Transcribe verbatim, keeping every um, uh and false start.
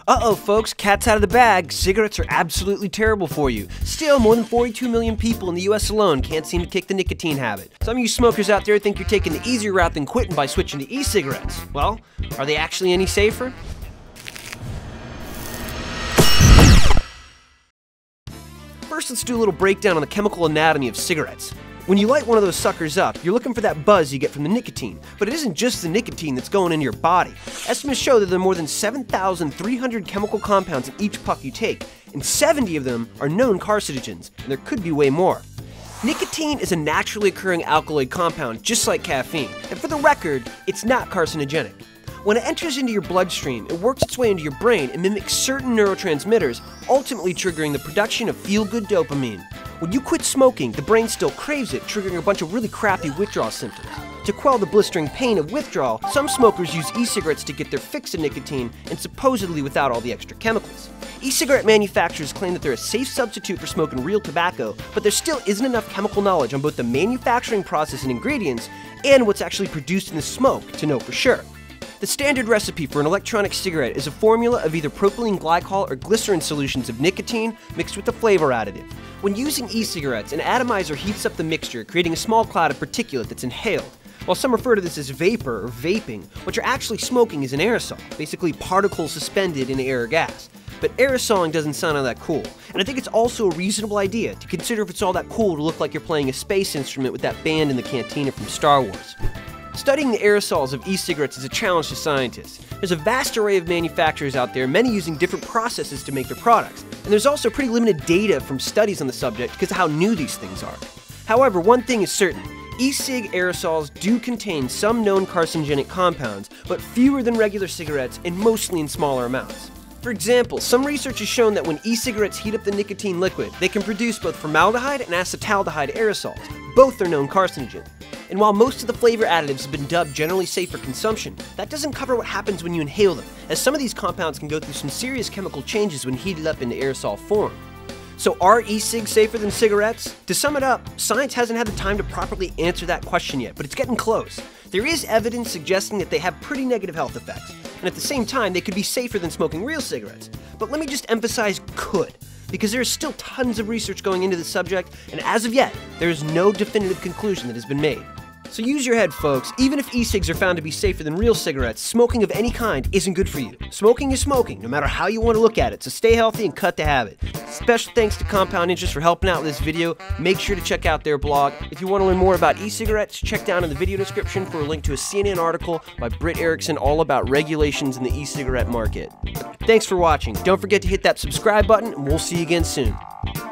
Uh-oh folks, cat's out of the bag. Cigarettes are absolutely terrible for you. Still, more than forty-two million people in the U S alone can't seem to kick the nicotine habit. Some of you smokers out there think you're taking the easier route than quitting by switching to e-cigarettes. Well, are they actually any safer? First, let's do a little breakdown on the chemical anatomy of cigarettes. When you light one of those suckers up, you're looking for that buzz you get from the nicotine, but it isn't just the nicotine that's going into your body. Estimates show that there are more than seven thousand three hundred chemical compounds in each puff you take, and seventy of them are known carcinogens, and there could be way more. Nicotine is a naturally occurring alkaloid compound just like caffeine, and for the record, it's not carcinogenic. When it enters into your bloodstream, it works its way into your brain and mimics certain neurotransmitters, ultimately triggering the production of feel-good dopamine. When you quit smoking, the brain still craves it, triggering a bunch of really crappy withdrawal symptoms. To quell the blistering pain of withdrawal, some smokers use e-cigarettes to get their fix of nicotine, and supposedly without all the extra chemicals. E-cigarette manufacturers claim that they're a safe substitute for smoking real tobacco, but there still isn't enough chemical knowledge on both the manufacturing process and ingredients, and what's actually produced in the smoke to know for sure. The standard recipe for an electronic cigarette is a formula of either propylene glycol or glycerin solutions of nicotine mixed with a flavor additive. When using e-cigarettes, an atomizer heats up the mixture, creating a small cloud of particulate that's inhaled. While some refer to this as vapor or vaping, what you're actually smoking is an aerosol, basically particles suspended in air or gas. But aerosoling doesn't sound all that cool, and I think it's also a reasonable idea to consider if it's all that cool to look like you're playing a space instrument with that band in the cantina from Star Wars. Studying the aerosols of e-cigarettes is a challenge to scientists. There's a vast array of manufacturers out there, many using different processes to make their products, and there's also pretty limited data from studies on the subject because of how new these things are. However, one thing is certain, e-cig aerosols do contain some known carcinogenic compounds, but fewer than regular cigarettes and mostly in smaller amounts. For example, some research has shown that when e-cigarettes heat up the nicotine liquid, they can produce both formaldehyde and acetaldehyde aerosols. Both are known carcinogens. And while most of the flavor additives have been dubbed generally safe for consumption, that doesn't cover what happens when you inhale them, as some of these compounds can go through some serious chemical changes when heated up into aerosol form. So are e-cigs safer than cigarettes? To sum it up, science hasn't had the time to properly answer that question yet, but it's getting close. There is evidence suggesting that they have pretty negative health effects, and at the same time they could be safer than smoking real cigarettes. But let me just emphasize could, because there is still tons of research going into the subject, and as of yet, there is no definitive conclusion that has been made. So use your head, folks. Even if e-cigs are found to be safer than real cigarettes, smoking of any kind isn't good for you. Smoking is smoking, no matter how you want to look at it, so stay healthy and cut the habit. Special thanks to Compound Interest for helping out with this video. Make sure to check out their blog. If you want to learn more about e-cigarettes, check down in the video description for a link to a C N N article by Britt Erickson all about regulations in the e-cigarette market. Thanks for watching. Don't forget to hit that subscribe button, and we'll see you again soon.